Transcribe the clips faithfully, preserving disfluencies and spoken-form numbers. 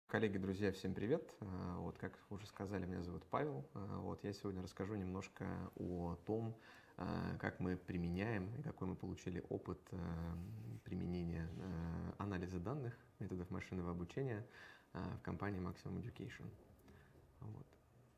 Коллеги, друзья, всем привет! А, Вот, как уже сказали, меня зовут Павел. А, Вот, я сегодня расскажу немножко о том, а, как мы применяем и какой мы получили опыт а, применения а, анализа данных, методов машинного обучения а, в компании Maximum Education. Вот.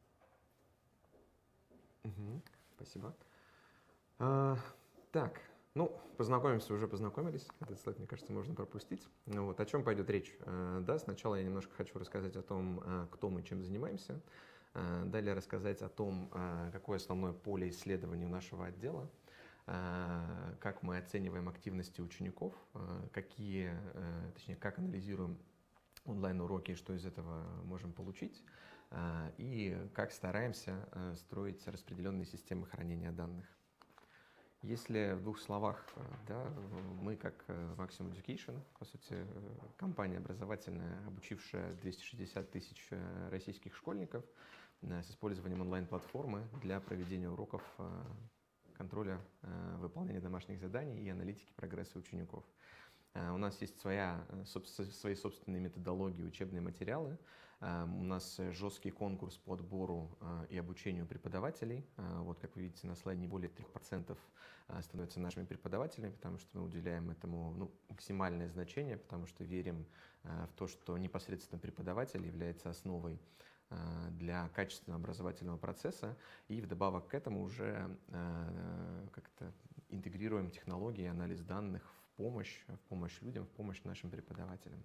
Мгм. Спасибо. А, так, ну, познакомимся, уже познакомились. Этот слайд, мне кажется, можно пропустить. Ну, вот, о чем пойдет речь? А, да, сначала я немножко хочу рассказать о том, а, кто мы, чем занимаемся. А, далее рассказать о том, а, какое основное поле исследований у нашего отдела, а, как мы оцениваем активности учеников, а, какие, а, точнее, как анализируем онлайн-уроки, что из этого можем получить, а, и как стараемся а, строить распределенные системы хранения данных. Если в двух словах, э, да, мы как э, Maximum Education, по сути, э, компания образовательная, обучившая двести шестьдесят тысяч э, российских школьников э, с использованием онлайн-платформы для проведения уроков э, контроля э, выполнения домашних заданий и аналитики прогресса учеников. Э, У нас есть своя, э, собс- свои собственные методологии, учебные материалы. Э, У нас э, жесткий конкурс по отбору э, и обучению преподавателей. Э, Вот, как вы видите на слайде, не более трех процентов э, становятся нашими преподавателями, потому что мы уделяем этому ну, максимальное значение, потому что верим э, в то, что непосредственно преподаватель является основой э, для качественного образовательного процесса, и вдобавок к этому уже э, как-то интегрируем технологии, анализ данных в помощь, в помощь людям, в помощь нашим преподавателям.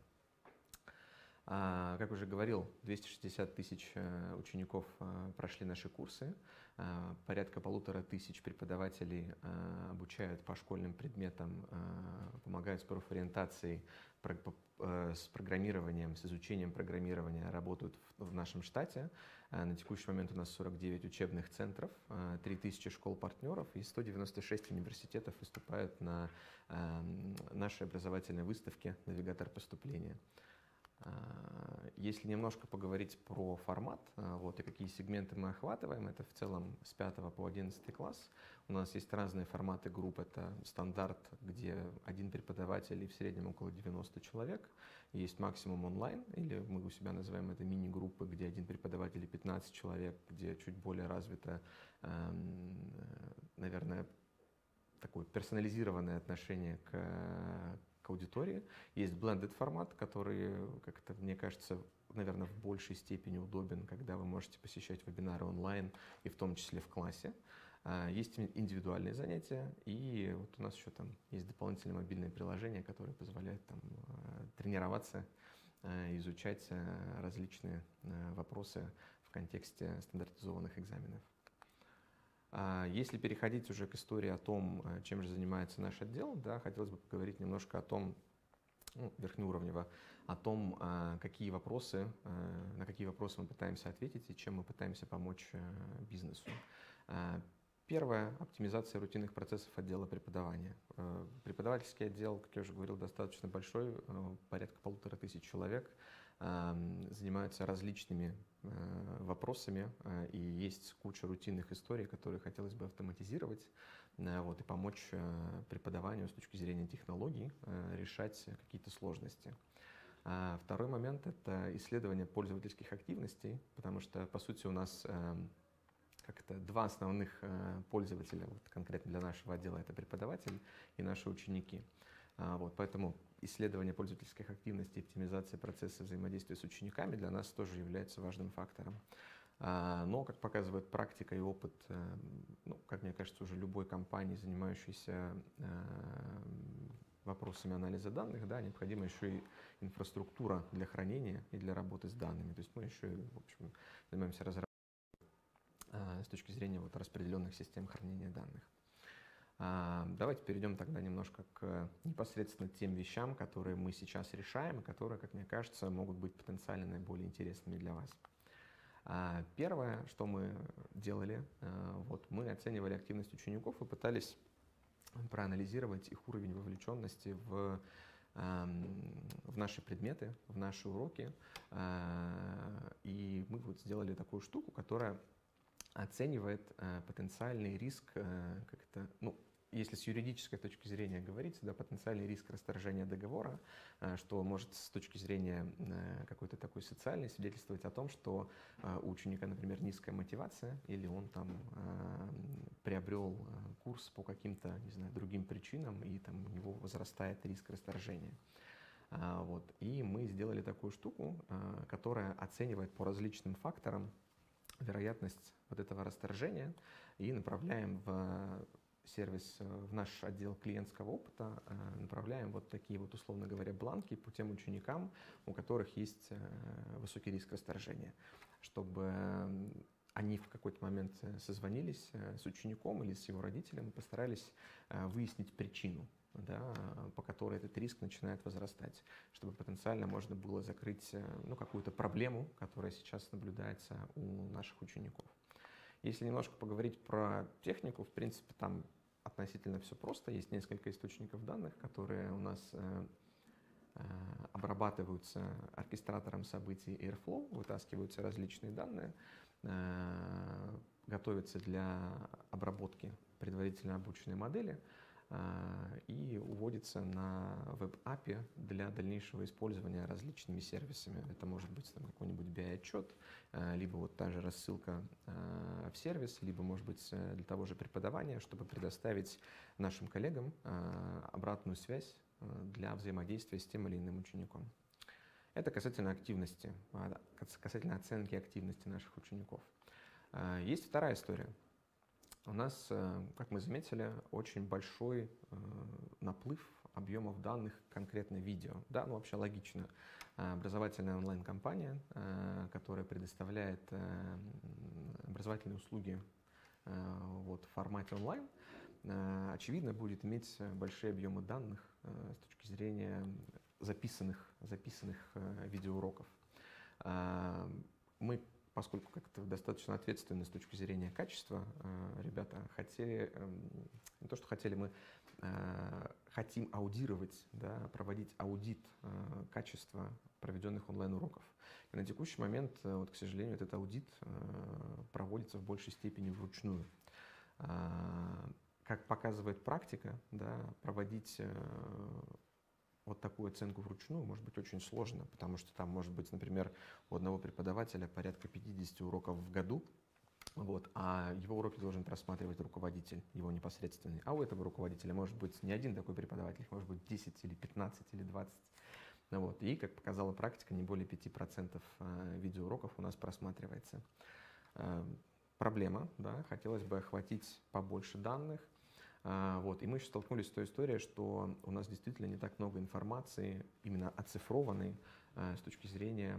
А, Как уже говорил, двести шестьдесят тысяч э, учеников э, прошли наши курсы, а, порядка полутора тысяч преподавателей э, обучают по школьным предметам, э, помогают с профориентацией, про- по- э, с программированием, с изучением программирования, работают в в нашем штате. А, На текущий момент у нас сорок девять учебных центров, э, три тысячи школ-партнеров и сто девяносто шесть университетов выступают на э, нашей образовательной выставке «Навигатор поступления». А, Если немножко поговорить про формат, а, вот, и какие сегменты мы охватываем, это в целом с пятого по одиннадцатый класс. У нас есть разные форматы групп. Это стандарт, где один преподаватель и в среднем около девяноста человек. Есть максимум онлайн, или мы у себя называем это мини-группы, где один преподаватель и пятнадцать человек, где чуть более развито, эм, э, наверное, такое персонализированное отношение к, к аудитории. Есть blended формат, который, как-то, мне кажется, наверное, в большей степени удобен, когда вы можете посещать вебинары онлайн и в том числе в классе. А, Есть индивидуальные занятия, и вот у нас еще там есть дополнительное мобильное приложение, которое позволяет там э, тренироваться, э, изучать э, различные э, вопросы в контексте стандартизованных экзаменов. А Если переходить уже к истории о том, э, чем же занимается наш отдел, да, хотелось бы поговорить немножко о том, ну, верхнеуровнево, о том, а, какие вопросы, э, на какие вопросы мы пытаемся ответить и чем мы пытаемся помочь э, бизнесу. А, Первое — оптимизация рутинных процессов отдела преподавания. Э, Преподавательский отдел, как я уже говорил, достаточно большой, э, порядка полутора тысяч человек, э, занимаются различными э, вопросами, э, и есть куча рутинных историй, которые хотелось бы автоматизировать, э, вот, и помочь э, преподаванию с точки зрения технологий э, решать какие-то сложности. А Второй момент — это исследование пользовательских активностей, потому что, по сути, у нас э, как-то два основных э, пользователя, вот конкретно для нашего отдела, это преподаватель и наши ученики. А, Вот, поэтому исследование пользовательских активностей, оптимизация процесса взаимодействия с учениками для нас тоже является важным фактором. А, Но, как показывает практика и опыт, э, ну, как мне кажется, уже любой компании, занимающейся э, вопросами анализа данных, да, необходима еще и инфраструктура для хранения и для работы с данными. То есть мы еще, в общем, занимаемся разработкой а, с точки зрения вот распределенных систем хранения данных. А, Давайте перейдем тогда немножко к непосредственно тем вещам, которые мы сейчас решаем и которые, как мне кажется, могут быть потенциально наиболее интересными для вас. А, Первое, что мы делали, а, вот мы оценивали активность учеников и пытались проанализировать их уровень вовлеченности в, ам, в наши предметы, в наши уроки. А, И мы вот сделали такую штуку, которая оценивает э, потенциальный риск э, как это, ну, если с юридической точки зрения говорить, да, потенциальный риск расторжения договора, что может с точки зрения какой-то такой социальной свидетельствовать о том, что у ученика, например, низкая мотивация, или он там приобрел курс по каким-то, не знаю, другим причинам, и там у него возрастает риск расторжения. Вот. И мы сделали такую штуку, которая оценивает по различным факторам вероятность вот этого расторжения и направляем в сервис, в наш отдел клиентского опыта, направляем вот такие вот, условно говоря, бланки по тем ученикам, у которых есть высокий риск расторжения, чтобы они в какой-то момент созвонились с учеником или с его родителем и постарались выяснить причину, да, по которой этот риск начинает возрастать, чтобы потенциально можно было закрыть, ну, какую-то проблему, которая сейчас наблюдается у наших учеников. Если немножко поговорить про технику, в принципе, там относительно все просто. Есть несколько источников данных, которые у нас э, э, обрабатываются оркестратором событий Airflow, вытаскиваются различные данные, э, готовятся для обработки предварительно обученной модели и уводится на веб-эй пи ай для дальнейшего использования различными сервисами. Это может быть там какой-нибудь би ай-отчет, либо вот та же рассылка в сервис, либо, может быть, для того же преподавания, чтобы предоставить нашим коллегам обратную связь для взаимодействия с тем или иным учеником. Это касательно активности, касательно оценки активности наших учеников. Есть вторая история. У нас, как мы заметили, очень большой наплыв объемов данных, конкретно видео. Да, ну вообще логично. Образовательная онлайн-компания, которая предоставляет образовательные услуги вот, в формате онлайн, очевидно, будет иметь большие объемы данных с точки зрения записанных, записанных видеоуроков. Мы, поскольку как-то достаточно ответственно с точки зрения качества, ребята хотели, не то что хотели, мы хотим аудировать, да, проводить аудит качества проведенных онлайн-уроков. И на текущий момент, вот, к сожалению, этот аудит проводится в большей степени вручную. Как показывает практика, да, проводить вот такую оценку вручную может быть очень сложно, потому что там может быть, например, у одного преподавателя порядка пятьдесят уроков в году, вот, а его уроки должен просматривать руководитель, его непосредственный. А у этого руководителя может быть не один такой преподаватель, их может быть десять или пятнадцать или двадцать. Вот. И, как показала практика, не более пяти процентов видеоуроков у нас просматривается. Проблема, да, хотелось бы охватить побольше данных. Вот. И мы еще столкнулись с той историей, что у нас действительно не так много информации, именно оцифрованной с точки зрения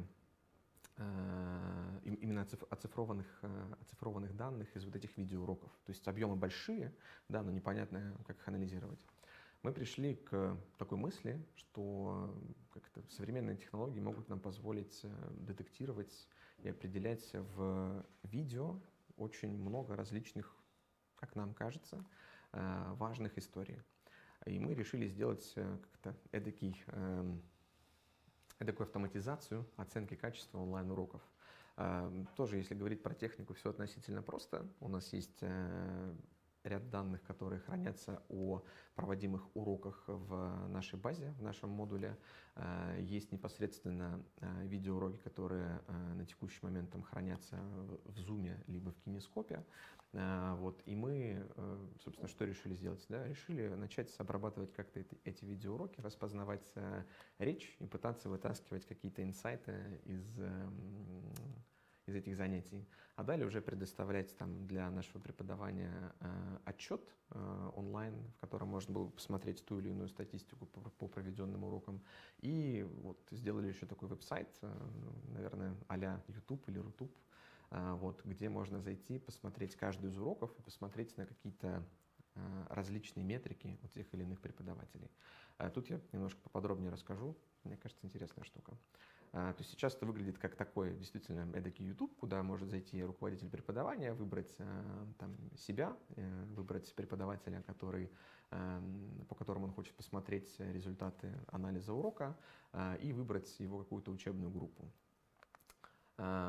именно оцифрованных, оцифрованных данных из вот этих видеоуроков. То есть объемы большие, да, но непонятно, как их анализировать. Мы пришли к такой мысли, что как-то современные технологии могут нам позволить детектировать и определять в видео очень много различных, как нам кажется, важных историй. И мы решили сделать как-то эдакий, эдакую автоматизацию оценки качества онлайн-уроков. Тоже, если говорить про технику, все относительно просто. У нас есть ряд данных, которые хранятся о проводимых уроках в нашей базе, в нашем модуле. Есть непосредственно видеоуроки, которые на текущий момент там хранятся в Zoom либо в Кинескопе. Вот. И мы, собственно, что решили сделать? Да? Решили начать обрабатывать как-то эти видеоуроки, распознавать речь и пытаться вытаскивать какие-то инсайты из из этих занятий, а далее уже предоставлять там для нашего преподавания э, отчет э, онлайн, в котором можно было посмотреть ту или иную статистику по, по проведенным урокам. И вот сделали еще такой веб-сайт, э, наверное, а-ля YouTube или Рутуб, э, вот, где можно зайти, посмотреть каждый из уроков и посмотреть на какие-то э, различные метрики у тех или иных преподавателей. Э, тут я немножко поподробнее расскажу, мне кажется, интересная штука. То есть сейчас это выглядит как такой действительно эдакий YouTube, куда может зайти руководитель преподавания, выбрать там, себя, выбрать преподавателя, который, по которому он хочет посмотреть результаты анализа урока, и выбрать его какую-то учебную группу.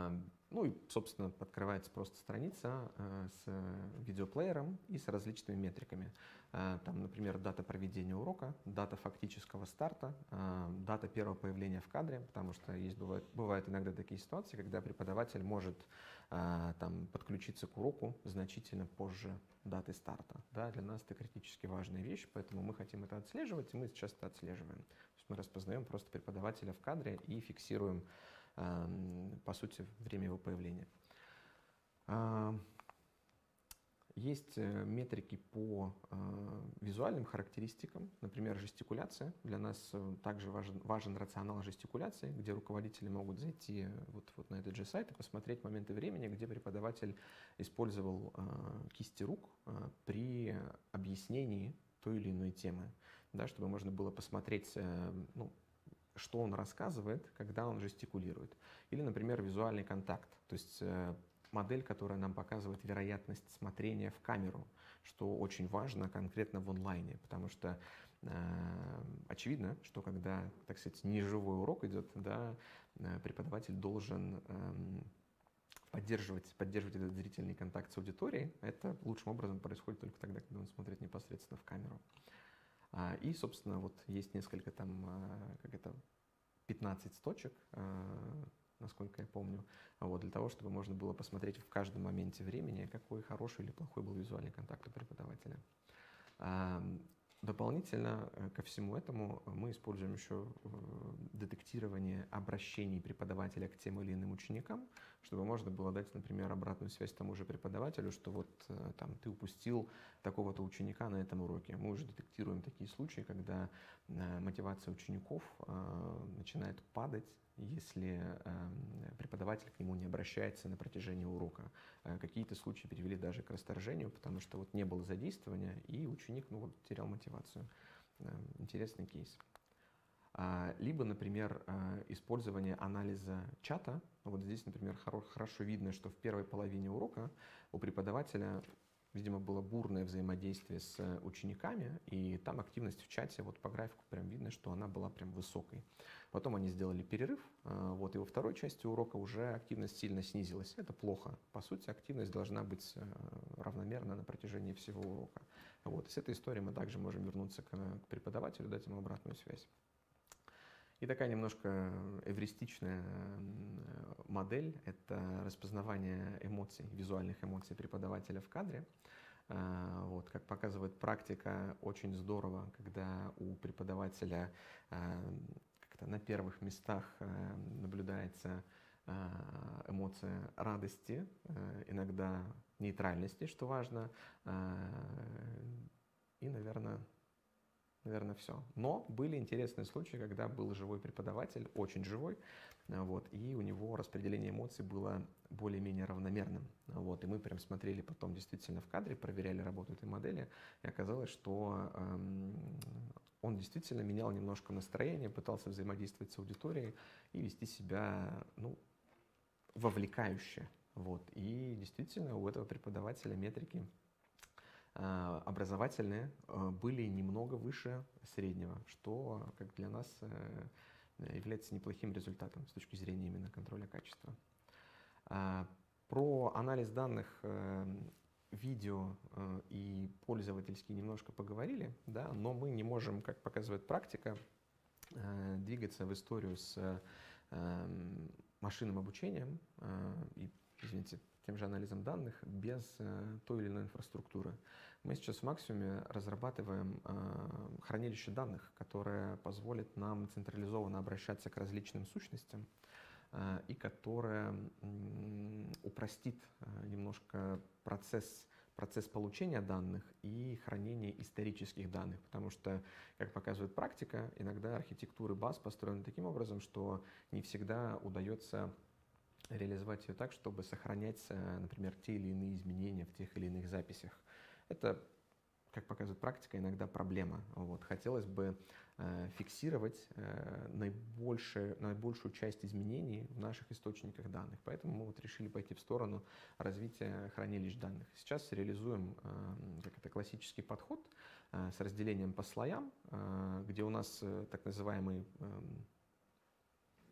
Ну и, собственно, открывается просто страница э, с видеоплеером и с различными метриками. Э, там, например, дата проведения урока, дата фактического старта, э, дата первого появления в кадре, потому что есть, бывает, бывают иногда такие ситуации, когда преподаватель может э, там, подключиться к уроку значительно позже даты старта. Да, для нас это критически важная вещь, поэтому мы хотим это отслеживать, и мы сейчас это отслеживаем. То есть мы распознаем просто преподавателя в кадре и фиксируем, по сути, время его появления. Есть метрики по визуальным характеристикам, например, жестикуляция. Для нас также важен, важен рационал жестикуляции, где руководители могут зайти вот, вот на этот же сайт и посмотреть моменты времени, где преподаватель использовал кисти рук при объяснении той или иной темы, да, чтобы можно было посмотреть, ну, что он рассказывает, когда он жестикулирует. Или, например, визуальный контакт, то есть модель, которая нам показывает вероятность смотрения в камеру, что очень важно конкретно в онлайне, потому что э, очевидно, что когда, так сказать, неживой урок идет, да, преподаватель должен э, поддерживать, поддерживать этот зрительный контакт с аудиторией. Это лучшим образом происходит только тогда, когда он смотрит непосредственно в камеру. И, собственно, вот есть несколько там, как это, пятнадцать точек, насколько я помню, вот, для того, чтобы можно было посмотреть в каждом моменте времени, какой хороший или плохой был визуальный контакт у преподавателя. Дополнительно ко всему этому мы используем еще детектирование обращений преподавателя к тем или иным ученикам, чтобы можно было дать, например, обратную связь тому же преподавателю, что вот там ты упустил такого-то ученика на этом уроке. Мы уже детектируем такие случаи, когда мотивация учеников начинает падать, если преподаватель к нему не обращается на протяжении урока. Какие-то случаи привели даже к расторжению, потому что вот не было задействования, и ученик ну, вот, терял мотивацию. Интересный кейс. Либо, например, использование анализа чата. Вот здесь, например, хорошо видно, что в первой половине урока у преподавателя, видимо, было бурное взаимодействие с учениками, и там активность в чате, вот по графику прям видно, что она была прям высокой. Потом они сделали перерыв, вот, и во второй части урока уже активность сильно снизилась. Это плохо. По сути, активность должна быть равномерна на протяжении всего урока. Вот, и с этой историей мы также можем вернуться к, к преподавателю, дать ему обратную связь. И такая немножко эвристичная модель – это распознавание эмоций, визуальных эмоций преподавателя в кадре. Вот, как показывает практика, очень здорово, когда у преподавателя как-то на первых местах наблюдается эмоция радости, иногда нейтральности, что важно, и, наверное, Наверное, все. Но были интересные случаи, когда был живой преподаватель, очень живой, вот, и у него распределение эмоций было более-менее равномерным. Вот, и мы прям смотрели потом действительно в кадре, проверяли работу этой модели, и оказалось, что эм, он действительно менял немножко настроение, пытался взаимодействовать с аудиторией и вести себя ну, вовлекающе. Вот, и действительно у этого преподавателя метрики образовательные были немного выше среднего, что как для нас является неплохим результатом с точки зрения именно контроля качества. Про анализ данных видео и пользовательский немножко поговорили, да, но мы не можем, как показывает практика, двигаться в историю с машинным обучением и, извините, тем же анализом данных без э, той или иной инфраструктуры. Мы сейчас в Максимуме разрабатываем э, хранилище данных, которое позволит нам централизованно обращаться к различным сущностям э, и которое э, упростит э, немножко процесс, процесс получения данных и хранения исторических данных, потому что, как показывает практика, иногда архитектуры баз построены таким образом, что не всегда удается реализовать ее так, чтобы сохранять, например, те или иные изменения в тех или иных записях. Это, как показывает практика, иногда проблема. Вот. Хотелось бы э, фиксировать э, наибольшую, наибольшую часть изменений в наших источниках данных. Поэтому мы вот решили пойти в сторону развития хранилищ данных. Сейчас реализуем э, как это, классический подход э, с разделением по слоям, э, где у нас э, так называемый э,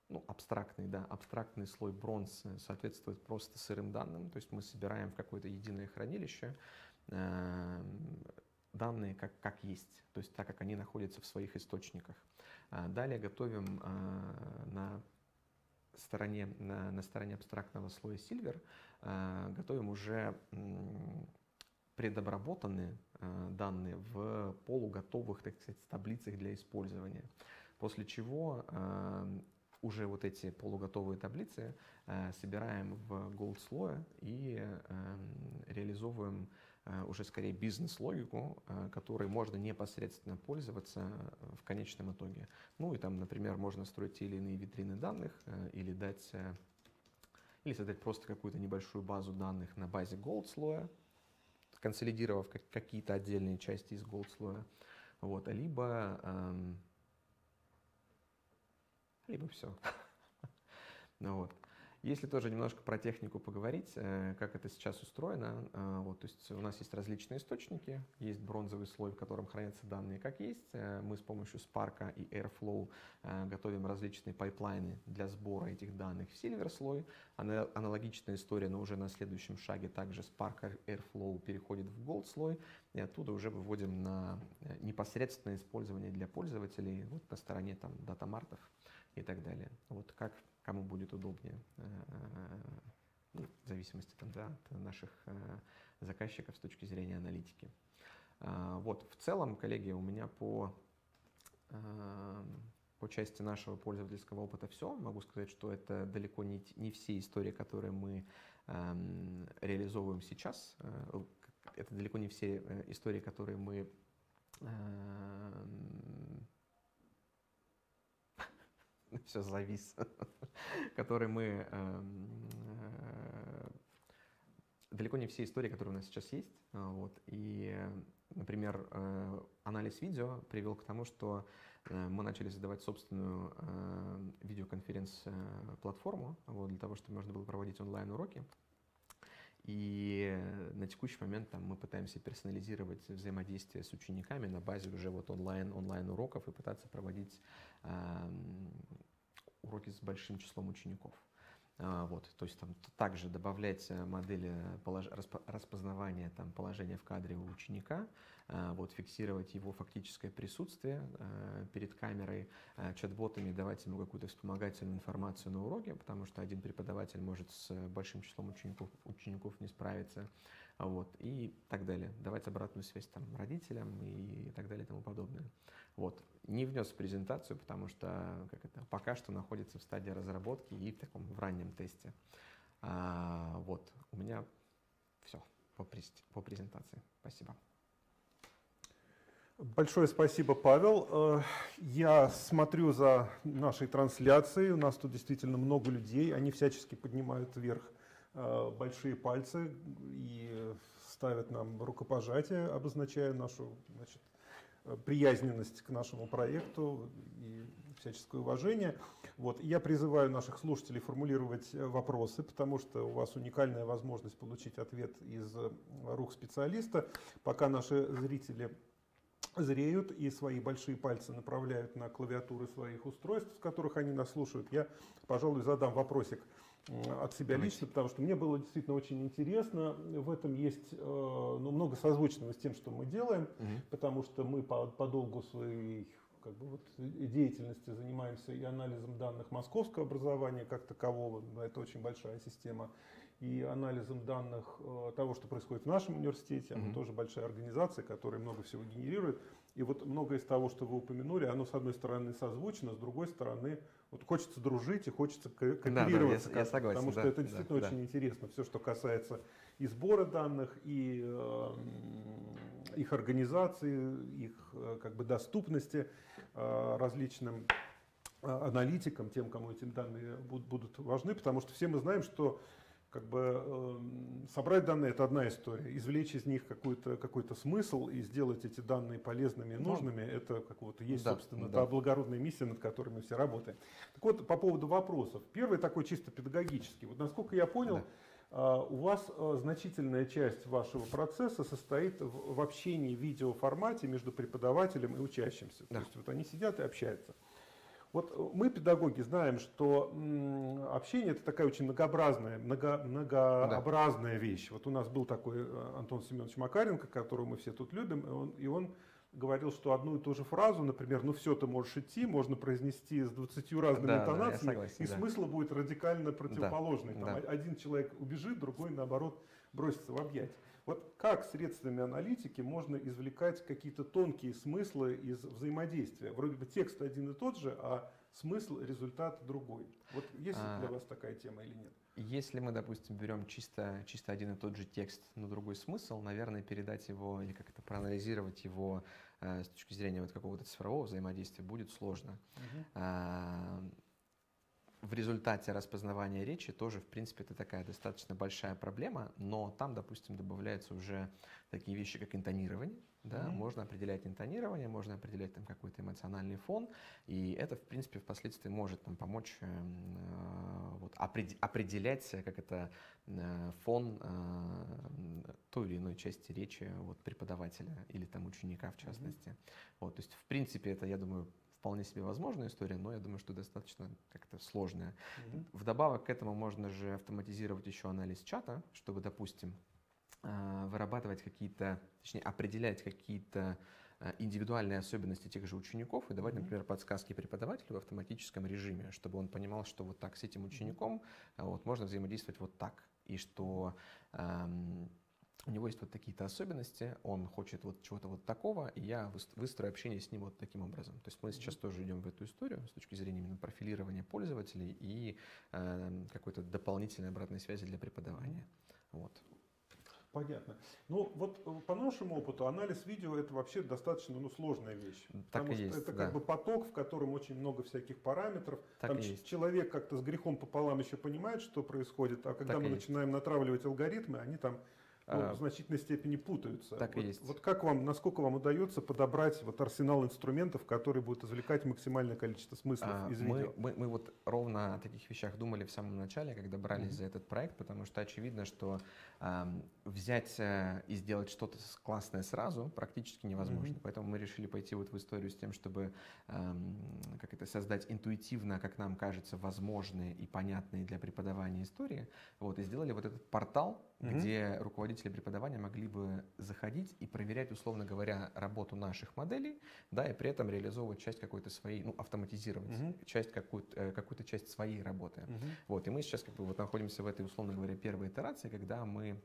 ну, абстрактный, да, абстрактный слой бронз соответствует просто сырым данным, то есть мы собираем в какое-то единое хранилище э, данные как, как есть, то есть так, как они находятся в своих источниках. Далее готовим э, на стороне, на, на стороне абстрактного слоя Silver, э, готовим уже м, предобработанные э, данные в полуготовых, так сказать, таблицах для использования. После чего э, уже вот эти полуготовые таблицы э, собираем в gold слое и э, реализовываем э, уже скорее бизнес-логику, э, которой можно непосредственно пользоваться в конечном итоге. Ну и там, например, можно строить те или иные витрины данных э, или дать, э, или создать просто какую-то небольшую базу данных на базе gold слоя, консолидировав как, какие-то отдельные части из gold слоя, вот, либо эм, либо все. Ну, вот. Если тоже немножко про технику поговорить, как это сейчас устроено, вот, то есть у нас есть различные источники, есть бронзовый слой, в котором хранятся данные как есть. Мы с помощью Spark и Airflow готовим различные пайплайны для сбора этих данных в Silver слой. Аналогичная история, но уже на следующем шаге также Spark и Airflow переходит в Gold слой, и оттуда уже выводим на непосредственное использование для пользователей вот, на стороне там датамартов и так далее. Вот как кому будет удобнее, ну, в зависимости там, да, от наших заказчиков с точки зрения аналитики. Вот, в целом, коллеги, у меня по, по части нашего пользовательского опыта все. Могу сказать, что это далеко не, не все истории, которые мы реализовываем сейчас. Это далеко не все истории, которые мы все завис, которые мы э, э, далеко не все истории, которые у нас сейчас есть. Вот. И, например, э, анализ видео привел к тому, что э, мы начали создавать собственную э, видеоконференц-платформу, вот, для того, чтобы можно было проводить онлайн-уроки. И на текущий момент там, мы пытаемся персонализировать взаимодействие с учениками на базе уже вот онлайн, онлайн-уроков и пытаться проводить э, уроки с большим числом учеников. А, вот, то есть там также добавлять модели полож... распознавания там, положения в кадре у ученика, а, вот, фиксировать его фактическое присутствие а, перед камерой, а, чат-ботами давать ему какую-то вспомогательную информацию на уроке, потому что один преподаватель может с большим числом учеников, учеников не справиться, а, вот, и так далее. Давать обратную связь там, родителям и так далее и тому подобное. Вот. Не внес в презентацию, потому что как это, пока что находится в стадии разработки и в таком в раннем тесте. А, вот, у меня все по, по презентации. Спасибо. Большое спасибо, Павел. Я смотрю за нашей трансляцией. У нас тут действительно много людей. Они всячески поднимают вверх большие пальцы и ставят нам рукопожатие, обозначая нашу, значит, приязненность к нашему проекту и всяческое уважение. Вот. Я призываю наших слушателей формулировать вопросы, потому что у вас уникальная возможность получить ответ из рук специалиста. Пока наши зрители зреют и свои большие пальцы направляют на клавиатуры своих устройств, с которых они нас слушают, я, пожалуй, задам вопросик от себя Давайте. лично, потому что мне было действительно очень интересно. В этом есть ну, много созвучного с тем, что мы делаем, угу. потому что мы по, по долгу своей как бы, вот, деятельности занимаемся и анализом данных московского образования как такового, это очень большая система, и анализом данных э, того, что происходит в нашем университете. Мы mm-hmm. тоже большая организация, которая много всего генерирует. И вот многое из того, что вы упомянули, оно с одной стороны созвучно, с другой стороны вот хочется дружить и хочется кооперироваться. Да, да, я, я согласен, потому что да, это действительно да, очень да. интересно. Все, что касается и сбора данных, и э, их организации, их как бы доступности э, различным аналитикам, тем, кому эти данные будут, будут важны. Потому что все мы знаем, что как бы э, собрать данные — это одна история, извлечь из них какой-то какой-то смысл и сделать эти данные полезными и нужными, ну, это как вот есть, да, собственно, да. та благородная миссия, над которой мы все работаем. Так вот, по поводу вопросов. Первый такой чисто педагогический. Вот насколько я понял, да. э, у вас э, значительная часть вашего процесса состоит в, в общении в видеоформате между преподавателем и учащимся. Да. То есть вот они сидят и общаются. Вот мы, педагоги, знаем, что м, общение — это такая очень многообразная, много, многообразная да. вещь. Вот у нас был такой Антон Семенович Макаренко, которого мы все тут любим, и он, и он говорил, что одну и ту же фразу, например, ну все, ты можешь идти, можно произнести с двадцатью разными да, интонациями, да, согласен, и да. смысл будет радикально противоположный. Да, Там да. Один человек убежит, другой, наоборот, бросится в объятия. Вот как средствами аналитики можно извлекать какие-то тонкие смыслы из взаимодействия? Вроде бы текст один и тот же, а смысл, результат другой. Вот есть а, для вас такая тема или нет? Если мы, допустим, берем чисто, чисто один и тот же текст, но другой смысл, наверное, передать его или как-то проанализировать его э, с точки зрения вот какого-то цифрового взаимодействия будет сложно. Uh-huh. а, В результате распознавания речи тоже, в принципе, это такая достаточно большая проблема, но там, допустим, добавляются уже такие вещи, как интонирование. Да? Mm-hmm. Можно определять интонирование, можно определять там какой-то эмоциональный фон, и это, в принципе, впоследствии может нам помочь э, вот, опред, определять, как это э, фон э, той или иной части речи вот, преподавателя или там ученика, в частности. Mm-hmm. Вот, то есть, в принципе, это, я думаю, вполне себе возможная история, но я думаю, что достаточно как-то сложная. Mm-hmm. Вдобавок к этому можно же автоматизировать еще анализ чата, чтобы, допустим, вырабатывать какие-то, точнее, определять какие-то индивидуальные особенности тех же учеников и давать, mm-hmm. например, подсказки преподавателю в автоматическом режиме, чтобы он понимал, что вот так с этим учеником вот, можно взаимодействовать вот так, и что эм, у него есть вот такие-то особенности, он хочет вот чего-то вот такого, и я выстрою общение с ним вот таким образом. То есть мы сейчас тоже идем в эту историю с точки зрения именно профилирования пользователей и э, какой-то дополнительной обратной связи для преподавания. Вот. Понятно. Ну вот по нашему опыту анализ видео — это вообще достаточно ну, сложная вещь. Так потому и что есть, это да. как бы поток, в котором очень много всяких параметров. Так Там и ч- есть. Человек как-то с грехом пополам еще понимает, что происходит, а когда Так мы и начинаем есть. натравливать алгоритмы, они там ну, а, в значительной степени путаются. Так вот, и есть. Вот как вам, насколько вам удается подобрать вот арсенал инструментов, который будет извлекать максимальное количество смыслов а, из мы, видео? Мы, мы вот ровно о таких вещах думали в самом начале, когда брались mm-hmm. за этот проект, потому что очевидно, что э, взять э, и сделать что-то классное сразу практически невозможно. Mm-hmm. Поэтому мы решили пойти вот в историю с тем, чтобы э, как это, создать интуитивно, как нам кажется, возможные и понятные для преподавания истории. Вот, и сделали вот этот портал, mm-hmm. где руководители преподавания могли бы заходить и проверять, условно говоря, работу наших моделей, да, и при этом реализовывать часть какой-то своей, ну, автоматизировать uh-huh. часть какую-то, какую-то часть своей работы. Uh-huh. Вот, и мы сейчас как бы вот находимся в этой, условно говоря, первой итерации, когда мы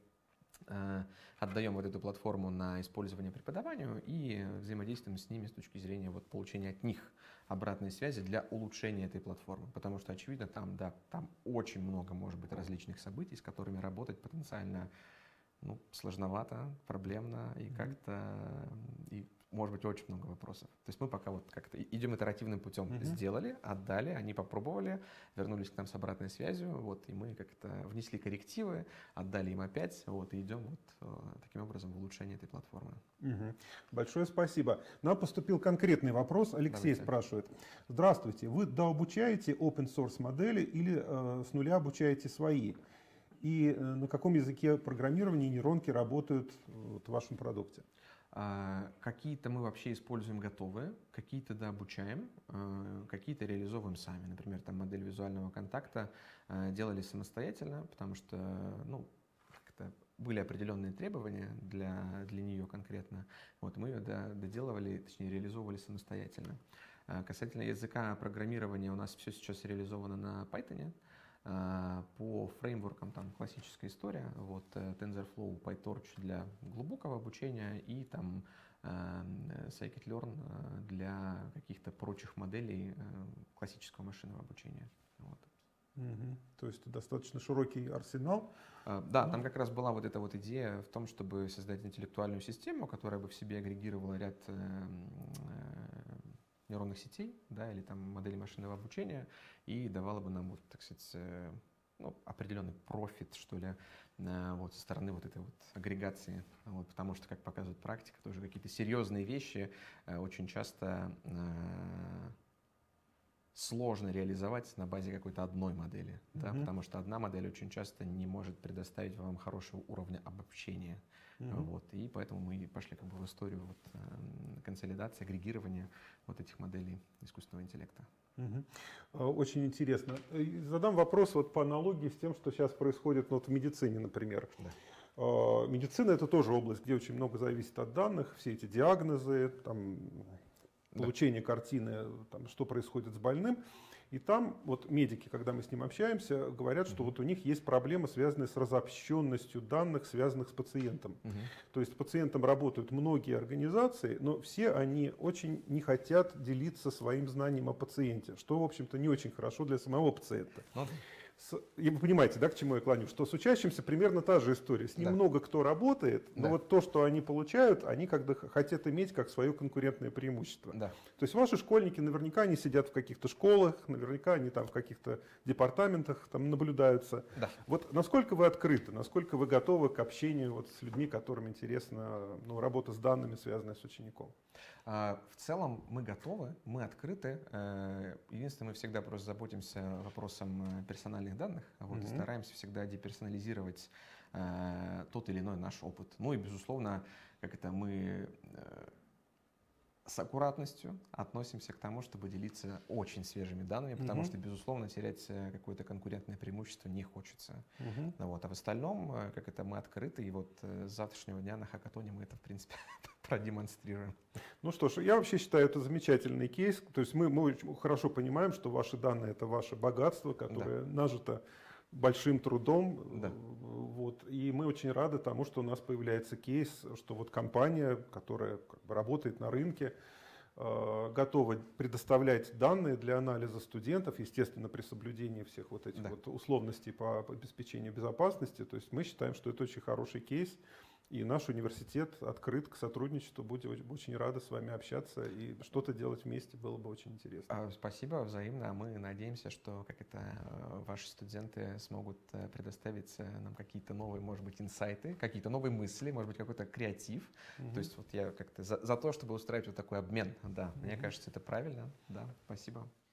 э, отдаем вот эту платформу на использование преподаванию и взаимодействуем с ними с точки зрения вот получения от них обратной связи для улучшения этой платформы. Потому что, очевидно, там, да, там очень много может быть различных событий, с которыми работать потенциально ну, сложновато, проблемно и mm-hmm. как-то, и может быть очень много вопросов. То есть мы пока вот как-то идем итеративным путем. Mm-hmm. Сделали, отдали, они попробовали, вернулись к нам с обратной связью, вот, и мы как-то внесли коррективы, отдали им опять, вот, и идем вот таким образом в улучшение этой платформы. Mm-hmm. Большое спасибо. Нам поступил конкретный вопрос. Алексей Давайте. спрашивает. Здравствуйте, вы дообучаете open source модели или э, с нуля обучаете свои? И на каком языке программирования нейронки работают вот в вашем продукте? А, какие-то мы вообще используем готовые, какие-то да, обучаем, а, какие-то реализовываем сами. Например, там модель визуального контакта а, делали самостоятельно, потому что ну, как-то были определенные требования для, для нее конкретно. Вот, мы ее да, доделывали, точнее реализовывали самостоятельно. А, касательно языка программирования у нас все сейчас реализовано на Python. По фреймворкам там классическая история, вот TensorFlow, PyTorch для глубокого обучения и там Scikit-learn для каких-то прочих моделей классического машинного обучения. Вот. Угу. То есть достаточно широкий арсенал. Да, ну. Там как раз была вот эта вот идея в том, чтобы создать интеллектуальную систему, которая бы в себе агрегировала ряд нейронных сетей, да, или там модели машинного обучения, и давала бы нам, вот, так сказать, ну, определенный профит, что ли, вот, со стороны вот этой вот агрегации. Вот, потому что, как показывает практика, тоже какие-то серьезные вещи очень часто сложно реализовать на базе какой-то одной модели, mm-hmm. да, потому что одна модель очень часто не может предоставить вам хорошего уровня обобщения. Mm-hmm. Вот, и поэтому мы пошли как бы в историю вот, э, консолидации, агрегирования вот этих моделей искусственного интеллекта. Угу. Очень интересно. Задам вопрос вот по аналогии с тем, что сейчас происходит ну, вот в медицине, например. Да. Медицина — это тоже область, где очень много зависит от данных, все эти диагнозы, там, получение да. картины, там, что происходит с больным. И там вот медики, когда мы с ним общаемся, говорят, что uh-huh. вот у них есть проблемы, связанные с разобщенностью данных, связанных с пациентом. Uh-huh. То есть с пациентом работают многие организации, но все они очень не хотят делиться своим знанием о пациенте, что, в общем-то, не очень хорошо для самого пациента. Uh-huh. С, и вы понимаете, да, к чему я клоню, что с учащимся примерно та же история. С ним да. много кто работает, но да. вот то, что они получают, они когда хотят иметь как свое конкурентное преимущество. Да. То есть ваши школьники наверняка они сидят в каких-то школах, наверняка они там в каких-то департаментах там наблюдаются. Да. Вот насколько вы открыты, насколько вы готовы к общению вот с людьми, которым интересна ну, работа с данными, связанная с учеником? В целом мы готовы, мы открыты. Единственное, мы всегда просто заботимся вопросом персональных данных, вот, mm-hmm. и стараемся всегда деперсонализировать э, тот или иной наш опыт. Ну и, безусловно, как это мы э, с аккуратностью относимся к тому, чтобы делиться очень свежими данными, потому mm-hmm. что, безусловно, терять какое-то конкурентное преимущество не хочется. Mm-hmm. Вот. А в остальном, как это, мы открыты, и вот с завтрашнего дня на хакатоне мы это, в принципе, продемонстрируем. Ну что ж, я вообще считаю, это замечательный кейс. То есть мы, мы очень хорошо понимаем, что ваши данные — это ваше богатство, которое да. нажито большим трудом. Да. Вот. И мы очень рады тому, что у нас появляется кейс, что вот компания, которая как бы работает на рынке, э, готова предоставлять данные для анализа студентов, естественно, при соблюдении всех вот этих да. вот условностей по обеспечению безопасности. То есть мы считаем, что это очень хороший кейс. И наш университет открыт к сотрудничеству, будем очень рады с вами общаться, и что-то делать вместе было бы очень интересно. Спасибо, взаимно. Мы надеемся, что как это, ваши студенты смогут предоставить нам какие-то новые, может быть, инсайты, какие-то новые мысли, может быть, какой-то креатив. Угу. То есть вот я как-то за, за то, чтобы устраивать вот такой обмен. Да, угу. Мне кажется, это правильно. Да, спасибо.